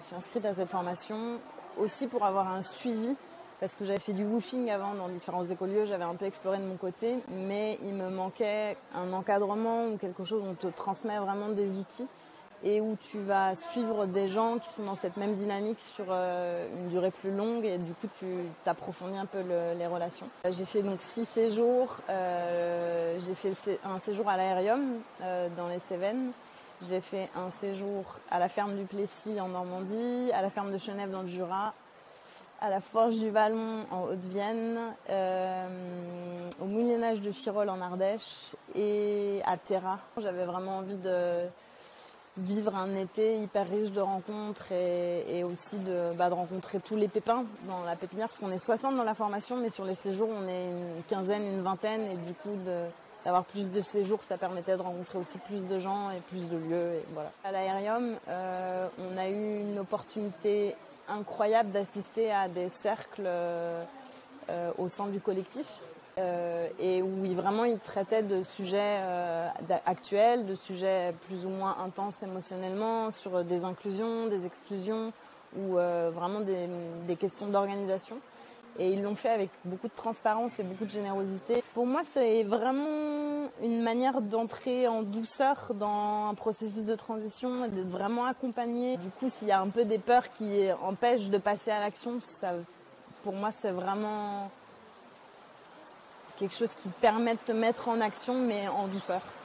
suis inscrite à cette formation aussi pour avoir un suivi, parce que j'avais fait du woofing avant dans différents écolieux, j'avais un peu exploré de mon côté, mais il me manquait un encadrement ou quelque chose où on te transmet vraiment des outils et où tu vas suivre des gens qui sont dans cette même dynamique sur une durée plus longue, et du coup tu t'approfondis un peu les relations. J'ai fait donc 6 séjours. J'ai fait un séjour à l'Aérium dans les Cévennes. J'ai fait un séjour à la ferme du Plessis en Normandie, à la ferme de Chenève dans le Jura, à la Forge du Vallon en Haute-Vienne, au Moulinage de Chirol en Ardèche et à Terra. J'avais vraiment envie de vivre un été hyper riche de rencontres et aussi de rencontrer tous les pépins dans la pépinière, parce qu'on est 60 dans la formation, mais sur les séjours on est une quinzaine, une vingtaine, et du coup d'avoir plus de séjours, ça permettait de rencontrer aussi plus de gens et plus de lieux. Et voilà. À l'Aérium, on a eu une opportunité incroyable d'assister à des cercles au sein du collectif. Et où vraiment il traitait de sujets actuels, de sujets plus ou moins intenses émotionnellement, sur des inclusions, des exclusions, ou vraiment des questions d'organisation. Et ils l'ont fait avec beaucoup de transparence et beaucoup de générosité. Pour moi, c'est vraiment une manière d'entrer en douceur dans un processus de transition et d'être vraiment accompagné. Du coup, s'il y a un peu des peurs qui empêchent de passer à l'action, ça, pour moi, c'est vraiment quelque chose qui permet de te mettre en action, mais en douceur.